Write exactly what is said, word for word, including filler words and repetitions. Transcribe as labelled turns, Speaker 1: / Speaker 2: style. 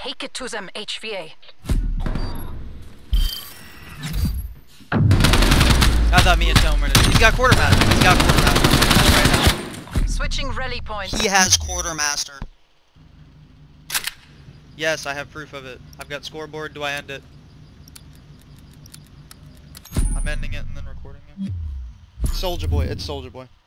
Speaker 1: Take it to them, H V A.
Speaker 2: I thought me and Tom were. He's got quartermaster. He's got quartermaster right now.
Speaker 1: Switching rally point.
Speaker 3: He has quartermaster.
Speaker 2: Yes, I have proof of it. I've got scoreboard. Do I end it? I'm ending it and then recording it. Soulja Boy. It's Soulja Boy.